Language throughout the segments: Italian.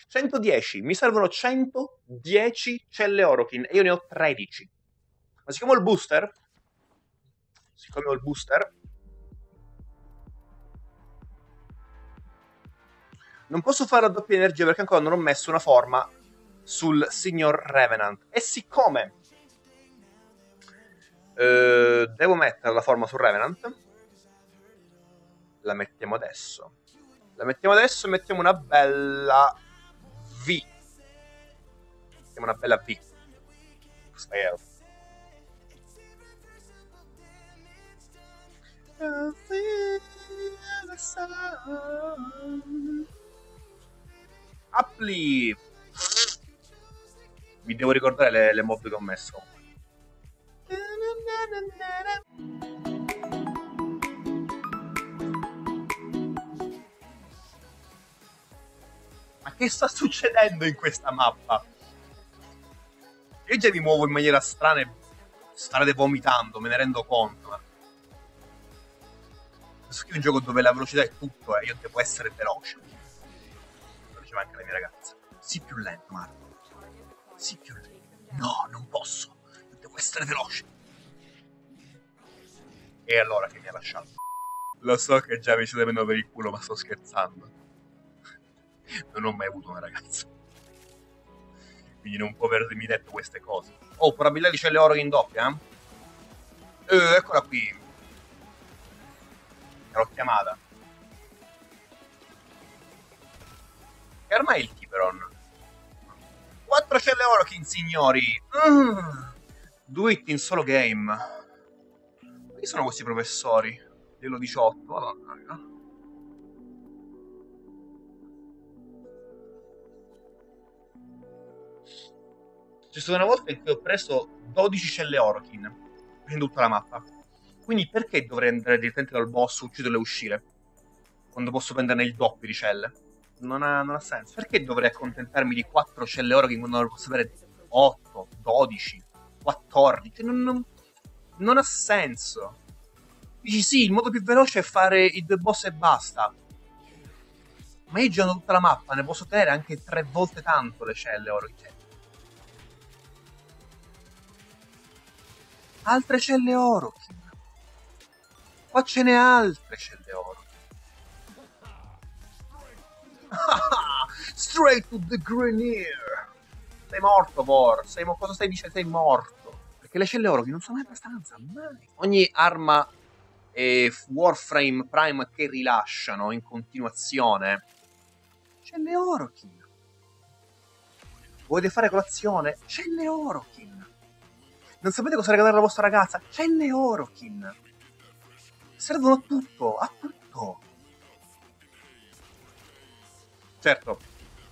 110, mi servono 110 celle Orokin e io ne ho 13. Ma siccome ho il booster, non posso fare la doppia energia perché ancora non ho messo una forma sul signor Revenant. E siccome devo mettere la forma sul Revenant, la mettiamo adesso. La mettiamo adesso e mettiamo una bella V. Mettiamo una bella V. Spero. Appli. Vi devo ricordare le mob che ho messo. Ma che sta succedendo in questa mappa? Io già mi muovo in maniera strana e starete vomitando, me ne rendo conto. Questo qui è un gioco dove la velocità è tutto, io devo essere veloce. Lo diceva anche la mia ragazza. Sii più lento, Marco. Sii più lento. No, non posso. Io devo essere veloce. E allora che mi ha lasciato. Lo so che già mi siete prendendo per il culo, ma sto scherzando. Non ho mai avuto una ragazza. Quindi non può avermi detto queste cose. Oh, probabilità di celle oro in doppia? Eccola qui. L'ho chiamata. E ormai il Tiberon. 4 celle Orokin, signori. 2 hit in solo game. Chi sono questi professori? Livello 18. Madonna mia. C'è stata una volta in cui ho preso 12 celle Orokin in tutta la mappa. Quindi perché dovrei andare direttamente dal boss, ucciderlo e uscire? Quando posso prenderne il doppio di celle? Non ha senso. Perché dovrei accontentarmi di 4 celle Orokin quando posso avere 8, 12, 14? Non ha senso. Dici sì, il modo più veloce è fare i 2 boss e basta. Ma io giro tutta la mappa, ne posso tenere anche 3 volte tanto le celle Orokin. Altre celle Orokin. Qua ce n'è altre celle oro. Straight to the Grenier. Sei morto, Vor. Cosa stai dicendo? Sei morto. Perché le celle oro non sono mai abbastanza. Mai. Ogni arma e Warframe Prime che rilasciano in continuazione. Celle Orokin. Volete fare colazione? Celle Orokin. Non sapete cosa regalare alla vostra ragazza? Celle Orokin. Servono a tutto, a tutto. Certo,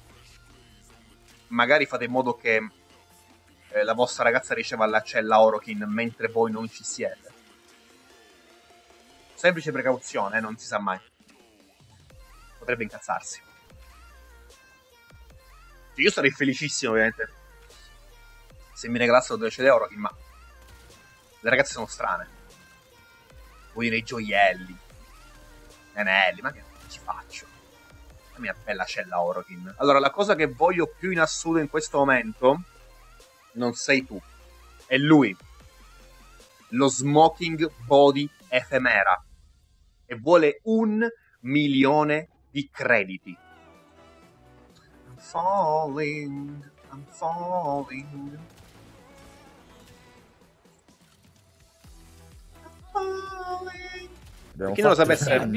magari fate in modo che la vostra ragazza riceva la cella Orokin mentre voi non ci siete. Semplice precauzione, non si sa mai. Potrebbe incazzarsi. Io sarei felicissimo, ovviamente, se mi regalassero 2 celle Orokin, ma le ragazze sono strane. Vuoi dire i gioielli, anelli, ma che ci faccio? La mia bella cella Orokin. Allora, la cosa che voglio più in assoluto in questo momento non sei tu, è lui. Lo Smoking Body Ephemera. E vuole 1 milione di crediti. I'm falling, I'm falling. Chi non lo sapesse,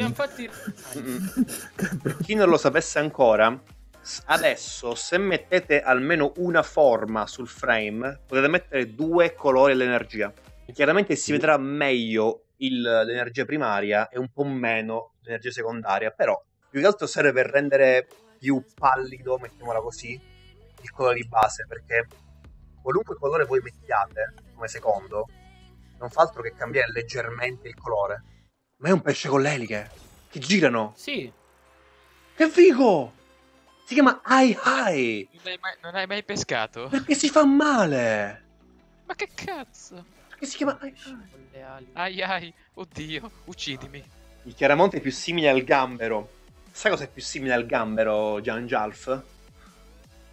chi non lo sapesse ancora, adesso se mettete almeno una forma sul frame potete mettere 2 colori all'energia. Chiaramente si vedrà meglio l'energia primaria e un po' meno l'energia secondaria, però più che altro serve per rendere più pallido, mettiamola così, il colore di base, perché qualunque colore voi mettiate come secondo non fa altro che cambiare leggermente il colore. Ma è un pesce con le eliche che girano. Sì. Che figo! Si chiama Ai Hai. Non hai mai pescato? Perché si fa male. Ma che cazzo? Perché si chiama Ai Hai. Ai, oddio, uccidimi. Il chiaramonte è più simile al gambero. Sai cosa è più simile al gambero, Gian Jalf?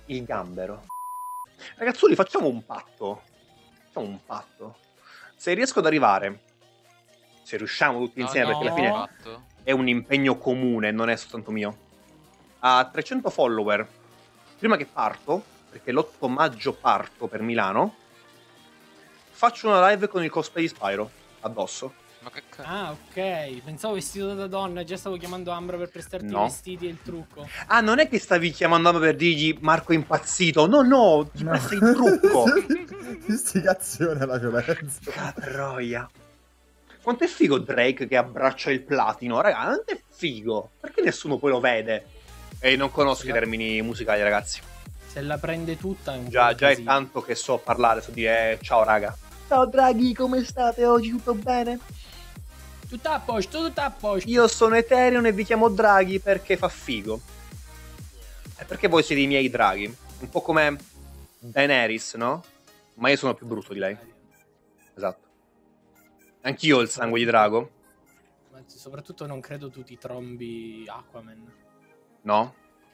il gambero. Ragazzoli, facciamo un patto. Facciamo un patto. Se riesco ad arrivare, se riusciamo tutti insieme, perché alla fine è un impegno comune, non è soltanto mio, a 300 follower, prima che parto, perché l'8 maggio parto per Milano, faccio una live con il cosplay di Spyro addosso. Ma che cazzo? Ah, ok. Pensavo vestito da donna, già stavo chiamando Ambra per prestarti i vestiti e il trucco. Ah, non è che stavi chiamando Ambra per dirgli Marco è impazzito. No, ti presta il trucco. Istigazione alla violenza. Catroia. Quanto è figo Drake che abbraccia il platino, raga, quanto è figo. Perché nessuno poi lo vede? E non conosco i termini musicali, ragazzi. Se la prende tutta è un Già po' è così. tanto che so parlare, so dire ciao raga. Ciao Draghi, come state oggi? Tutto bene? Tutto a posto, tutto a posto. Io sono Ethereum e vi chiamo Draghi perché fa figo. E perché voi siete i miei draghi. Un po' come Daenerys, no? Ma io sono più brutto di lei. Esatto. Anch'io ho il sangue di drago. Ma soprattutto non credo tu ti trombi Aquaman. No?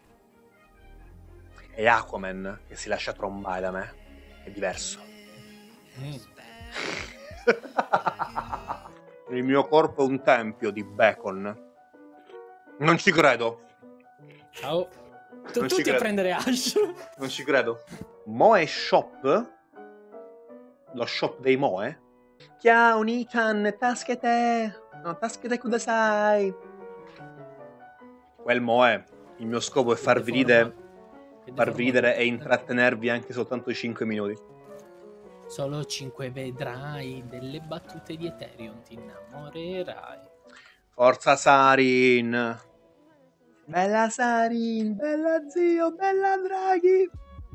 È Aquaman che si lascia trombare da me. È diverso. Il mio corpo è un tempio di bacon. Non ci credo. Ciao. Non ci Tutti a credo. prendere Ash. Non ci credo. Moe Shop? Lo shop dei Moe? Ciao Nikan, taschete. No, taschete kudasai. Quel Moe. Il mio scopo è farvi ridere e intrattenervi anche soltanto 5 minuti. Solo 5 vedrai delle battute di Ethereum, ti innamorerai. Forza Sarin. Bella Sarin, bella zio, bella Draghi.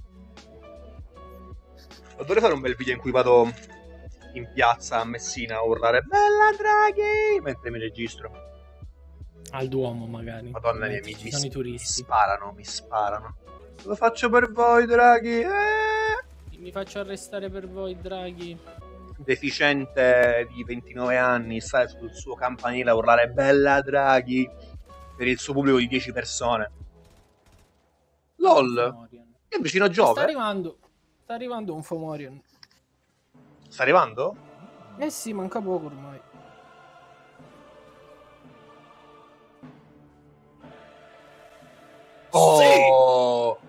Dovrei fare un bel video in cui vado in piazza a Messina a urlare bella Draghi mentre mi registro. Al Duomo magari. Madonna mia, ci sono i turisti. mi sparano. Lo faccio per voi Draghi. Mi faccio arrestare per voi, Draghi. Deficiente di 29 anni sta sul suo campanile a urlare bella Draghi per il suo pubblico di 10 persone. LOL. È vicino a Giove. Sta arrivando un Fomorion. Sta arrivando? Eh sì, manca poco ormai. Oh!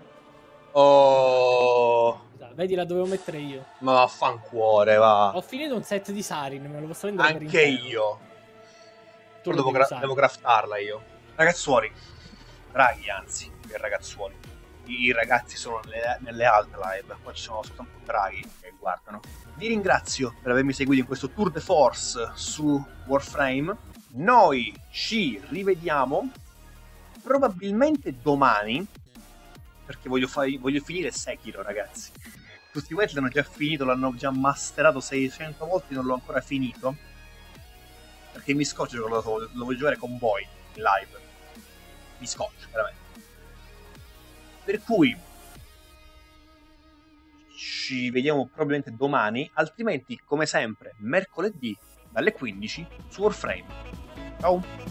Oh! Vedi, la dovevo mettere io. Ma vaffancuore, va. Ho finito un set di Sarin, me lo posso prendere per Anche intero. io. Tu Però lo devi usare. devo craftarla io. Ragazzuoli. Draghi, anzi, che ragazzuoli. I ragazzi sono nelle altre live. Qua ci sono soltanto draghi che guardano. Vi ringrazio per avermi seguito in questo tour de force su Warframe. Noi ci rivediamo probabilmente domani, perché voglio finire Sekiro, ragazzi. Tutti quanti l'hanno già finito, l'hanno già masterato 600 volte, non l'ho ancora finito, perché mi scoccio giocare da solo, lo voglio giocare con voi in live. Mi scoccio, veramente. Per cui ci vediamo probabilmente domani, altrimenti, come sempre, mercoledì dalle 15 su Warframe. Ciao!